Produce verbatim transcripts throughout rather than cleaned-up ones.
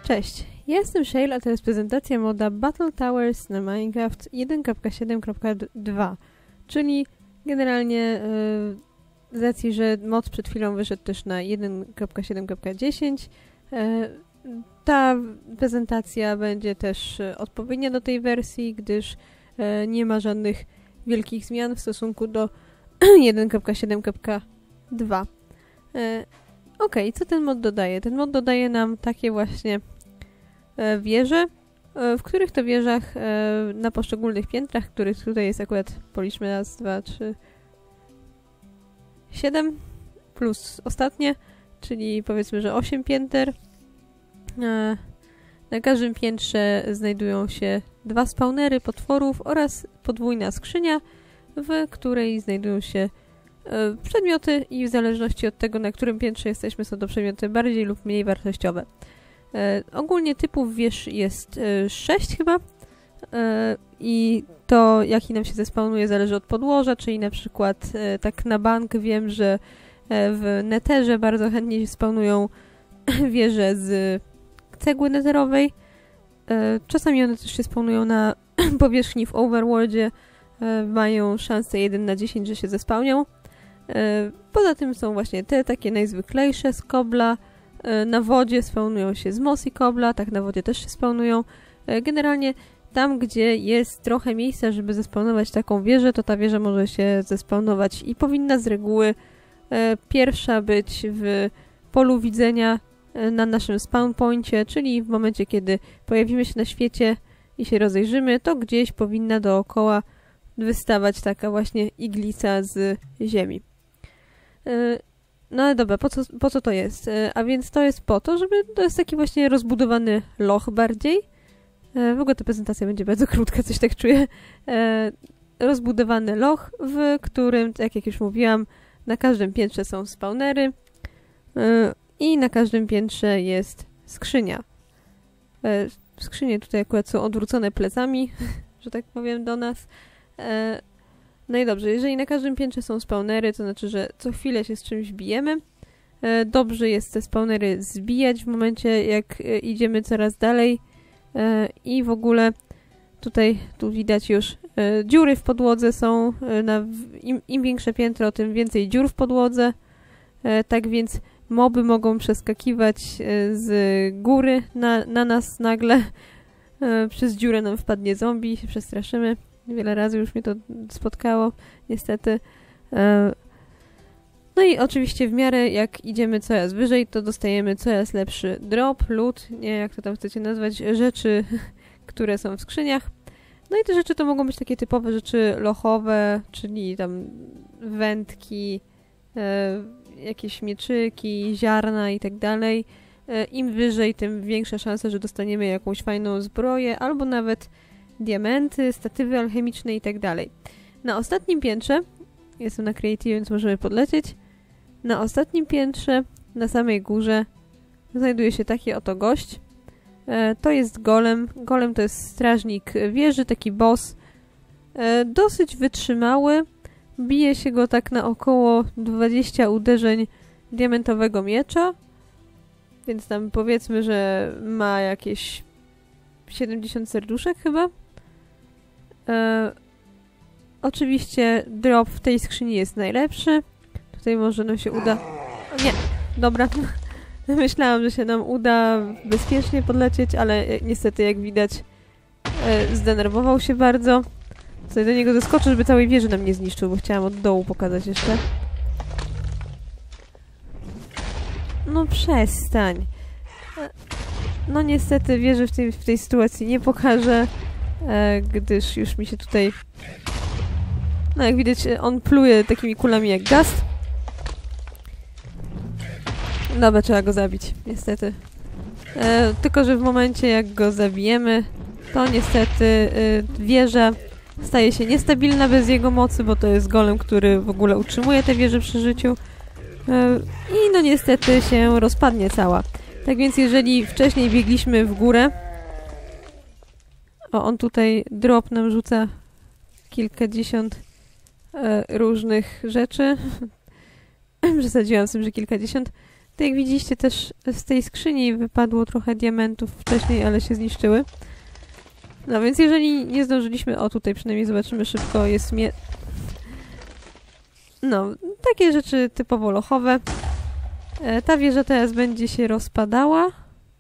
Cześć, ja jestem Shale, a to jest prezentacja moda Battle Towers na Minecraft jeden kropka siedem kropka dwa, czyli generalnie yy, z racji, że mod przed chwilą wyszedł też na jeden kropka siedem kropka dziesięć, yy, ta prezentacja będzie też yy, odpowiednia do tej wersji, gdyż yy, nie ma żadnych wielkich zmian w stosunku do jeden kropka siedem kropka dwa. Yy, Ok, co ten mod dodaje? Ten mod dodaje nam takie właśnie e, wieże, e, w których to wieżach e, na poszczególnych piętrach, których tutaj jest akurat, policzmy raz, dwa, trzy, siedem plus ostatnie, czyli powiedzmy, że osiem pięter. E, na każdym piętrze znajdują się dwa spawnery potworów oraz podwójna skrzynia, w której znajdują się przedmioty i w zależności od tego, na którym piętrze jesteśmy, są to przedmioty bardziej lub mniej wartościowe. E, ogólnie typów wież jest e, sześć chyba e, i to, jaki nam się zespawnuje, zależy od podłoża, czyli na przykład e, tak na bank wiem, że e, w Netherze bardzo chętnie się spawnują wieże z cegły netherowej. E, czasami one też się spawnują na powierzchni w Overworldzie, e, mają szansę jeden na dziesięć, że się zespawnią. Poza tym są właśnie te takie najzwyklejsze z kobla. Na wodzie spawnują się z mossy kobla, tak na wodzie też się spawnują. Generalnie tam, gdzie jest trochę miejsca, żeby zespawnować taką wieżę, to ta wieża może się zespawnować i powinna z reguły pierwsza być w polu widzenia na naszym spawn poincie, czyli w momencie, kiedy pojawimy się na świecie i się rozejrzymy, to gdzieś powinna dookoła wystawać taka właśnie iglica z ziemi. No ale dobra, po co, po co to jest? A więc to jest po to, żeby to jest taki właśnie rozbudowany loch bardziej. W ogóle ta prezentacja będzie bardzo krótka, coś tak czuję. Rozbudowany loch, w którym, tak jak już mówiłam, na każdym piętrze są spawnery i na każdym piętrze jest skrzynia. Skrzynie tutaj akurat są odwrócone plecami, że tak powiem, do nas. No i dobrze, jeżeli na każdym piętrze są spawnery, to znaczy, że co chwilę się z czymś bijemy. Dobrze jest te spawnery zbijać w momencie, jak idziemy coraz dalej. I w ogóle tutaj, tu widać już, dziury w podłodze są, na, im, im większe piętro, tym więcej dziur w podłodze. Tak więc moby mogą przeskakiwać z góry na, na nas nagle. Przez dziurę nam wpadnie zombie, się przestraszymy. Wiele razy już mnie to spotkało, niestety. No i oczywiście w miarę jak idziemy coraz wyżej, to dostajemy coraz lepszy drop, loot, nie jak to tam chcecie nazwać, rzeczy, które są w skrzyniach. No i te rzeczy to mogą być takie typowe rzeczy lochowe, czyli tam wędki, jakieś mieczyki, ziarna i tak dalej. Im wyżej, tym większa szansa, że dostaniemy jakąś fajną zbroję, albo nawet diamenty, statywy alchemiczne i tak dalej. Na ostatnim piętrze, jestem na Creative, więc możemy podlecieć, na ostatnim piętrze, na samej górze znajduje się taki oto gość. E, to jest golem. Golem to jest strażnik wieży, taki boss. E, dosyć wytrzymały. Bije się go tak na około dwadzieścia uderzeń diamentowego miecza. Więc tam powiedzmy, że ma jakieś siedemdziesiąt serduszek chyba. E, oczywiście drop w tej skrzyni jest najlepszy. Tutaj może nam się uda... O nie, dobra. Myślałam, że się nam uda bezpiecznie podlecieć, ale niestety jak widać e, zdenerwował się bardzo. Tutaj do niego doskoczę, żeby całej wieży nam nie zniszczył, bo chciałam od dołu pokazać jeszcze. No przestań. E, no niestety wieży w tej, w tej sytuacji nie pokażę, e, gdyż już mi się tutaj... No jak widać, on pluje takimi kulami jak gast. Dobra, trzeba go zabić, niestety. E, tylko, że w momencie jak go zabijemy, to niestety e, wieża staje się niestabilna bez jego mocy, bo to jest golem, który w ogóle utrzymuje tę wieżę przy życiu. E, I no niestety się rozpadnie cała. Tak więc jeżeli wcześniej biegliśmy w górę... O, on tutaj drop nam rzuca kilkadziesiąt e, różnych rzeczy. Przesadziłam z tym, że kilkadziesiąt. To jak widzieliście też z tej skrzyni wypadło trochę diamentów wcześniej, ale się zniszczyły. No więc jeżeli nie zdążyliśmy, o tutaj przynajmniej zobaczymy szybko, jest mie... No, takie rzeczy typowo lochowe. E, ta wieża teraz będzie się rozpadała,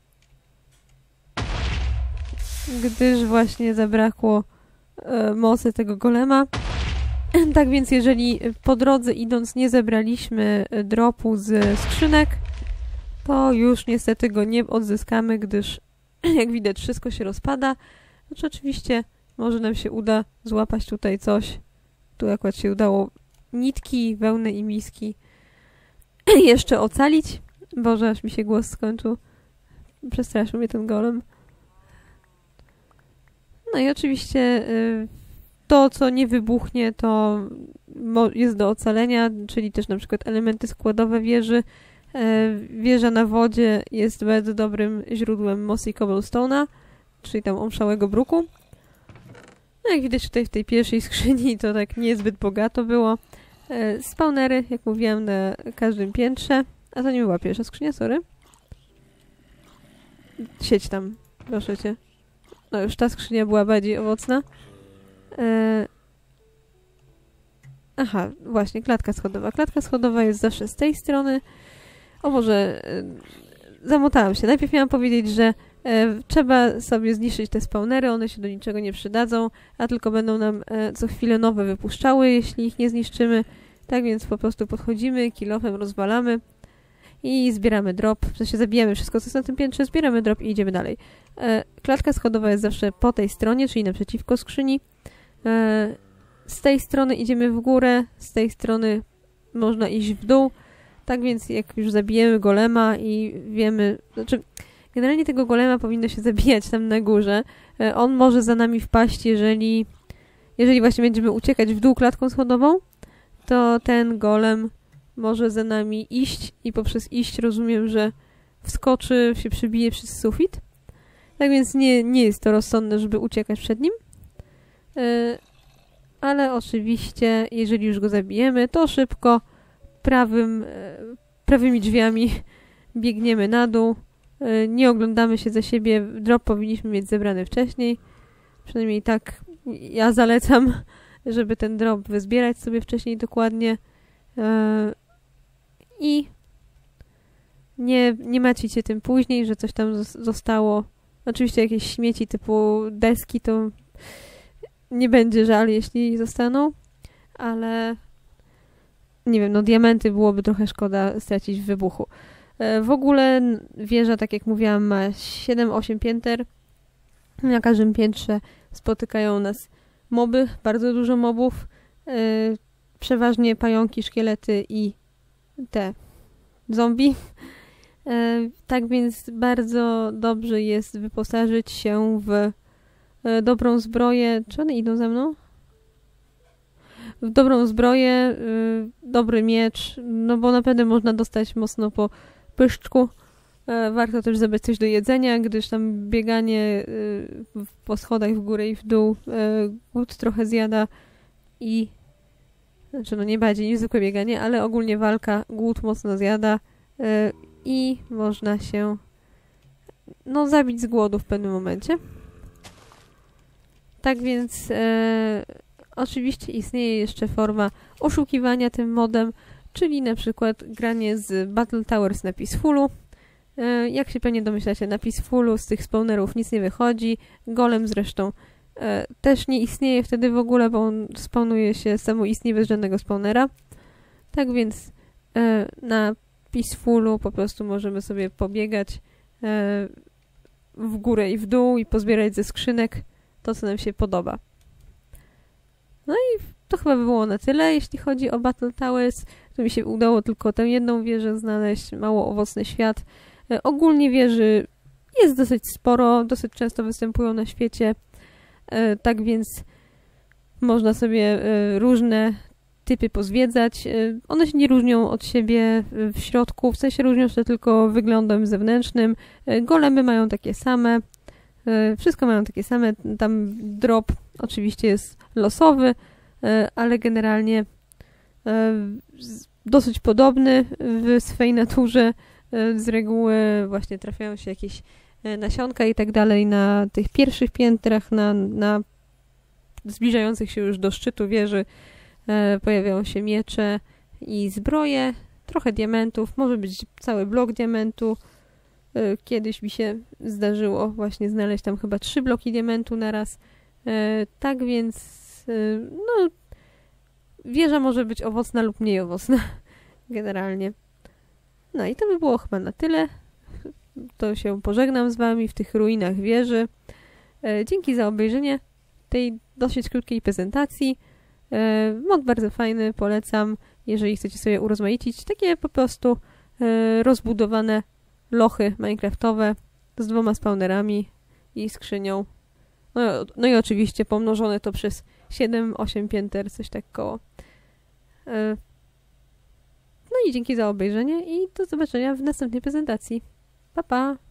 gdyż właśnie zabrakło e, mocy tego golema. Tak więc jeżeli po drodze idąc nie zebraliśmy dropu z skrzynek, to już niestety go nie odzyskamy, gdyż jak widać wszystko się rozpada. Znaczy oczywiście może nam się uda złapać tutaj coś. Tu akurat się udało nitki, wełnę i miski jeszcze ocalić. Boże, aż mi się głos skończył. Przestraszył mnie ten golem. No i oczywiście y, to, co nie wybuchnie, to jest do ocalenia, czyli też na przykład elementy składowe wieży. Y, wieża na wodzie jest bardzo dobrym źródłem mossy cobblestone'a, czyli tam omszałego bruku. No jak widać tutaj w tej pierwszej skrzyni to tak niezbyt bogato było. Y, spawnery, jak mówiłam, na każdym piętrze. A to nie była pierwsza skrzynia, sorry. Siedź tam, proszę cię. No już ta skrzynia była bardziej owocna. E... Aha, właśnie, klatka schodowa. Klatka schodowa jest zawsze z tej strony. O Boże, e... zamotałam się. Najpierw miałam powiedzieć, że e, trzeba sobie zniszczyć te spawnery, one się do niczego nie przydadzą, a tylko będą nam e, co chwilę nowe wypuszczały, jeśli ich nie zniszczymy. Tak więc po prostu podchodzimy, kilofem rozwalamy i zbieramy drop. W sensie zabijamy wszystko, co jest na tym piętrze, zbieramy drop i idziemy dalej. E, klatka schodowa jest zawsze po tej stronie, czyli naprzeciwko skrzyni. E, z tej strony idziemy w górę, z tej strony można iść w dół. Tak więc jak już zabijemy golema i wiemy... Znaczy, generalnie tego golema powinno się zabijać tam na górze. E, on może za nami wpaść, jeżeli, jeżeli właśnie będziemy uciekać w dół klatką schodową, to ten golem może za nami iść i poprzez iść rozumiem, że wskoczy, się przybije przez sufit. Tak więc nie, nie jest to rozsądne, żeby uciekać przed nim. Yy, ale oczywiście, jeżeli już go zabijemy, to szybko prawym, yy, prawymi drzwiami biegniemy na dół. Yy, nie oglądamy się za siebie. Drop powinniśmy mieć zebrany wcześniej. Przynajmniej tak ja zalecam, żeby ten drop wyzbierać sobie wcześniej dokładnie. Yy, I nie, nie macicie tym później, że coś tam zostało. Oczywiście jakieś śmieci typu deski to nie będzie żal, jeśli zostaną, ale nie wiem, no diamenty byłoby trochę szkoda stracić w wybuchu. E, w ogóle wieża, tak jak mówiłam, ma siedem osiem pięter. Na każdym piętrze spotykają nas moby, bardzo dużo mobów. E, przeważnie pająki, szkielety i te zombie. E, tak więc bardzo dobrze jest wyposażyć się w e, dobrą zbroję. Czy one idą ze mną? W dobrą zbroję, e, dobry miecz, no bo naprawdę można dostać mocno po pyszczku. E, warto też zabrać coś do jedzenia, gdyż tam bieganie e, po schodach w górę i w dół e, głód trochę zjada i znaczy no nie bardziej niż zwykłe bieganie, ale ogólnie walka głód mocno zjada e, i można się no zabić z głodu w pewnym momencie. Tak więc e, oczywiście istnieje jeszcze forma oszukiwania tym modem, czyli na przykład granie z Battle Towers na Peacefulu. E, jak się pewnie domyślacie, na Peacefulu z tych spawnerów nic nie wychodzi. Golem zresztą e, też nie istnieje wtedy w ogóle, bo on spawnuje się samoistnie bez żadnego spawnera. Tak więc e, na Peacefulu po prostu możemy sobie pobiegać e, w górę i w dół i pozbierać ze skrzynek to, co nam się podoba. No i to chyba by było na tyle, jeśli chodzi o Battle Towers. To mi się udało tylko tę jedną wieżę znaleźć, mało owocny świat. E, ogólnie wieży jest dosyć sporo, dosyć często występują na świecie, e, tak więc można sobie e, różne typy pozwiedzać. E, one się nie różnią od siebie w środku, w sensie różnią się tylko wyglądem zewnętrznym. E, golemy mają takie same, e, wszystko mają takie same, tam drop oczywiście jest losowy, e, ale generalnie e, dosyć podobny w swej naturze. Z reguły właśnie trafiają się jakieś nasionka i tak dalej na tych pierwszych piętrach, na, na zbliżających się już do szczytu wieży pojawiają się miecze i zbroje, trochę diamentów, może być cały blok diamentu. Kiedyś mi się zdarzyło właśnie znaleźć tam chyba trzy bloki diamentu naraz. Tak więc no, wieża może być owocna lub mniej owocna generalnie. No i to by było chyba na tyle. To się pożegnam z wami w tych ruinach wieży. Dzięki za obejrzenie tej dosyć krótkiej prezentacji. Mod bardzo fajny, polecam, jeżeli chcecie sobie urozmaicić takie po prostu rozbudowane lochy minecraftowe z dwoma spawnerami i skrzynią. No, no i oczywiście pomnożone to przez siedem osiem pięter, coś tak koło. No i dzięki za obejrzenie i do zobaczenia w następnej prezentacji. Pa, pa!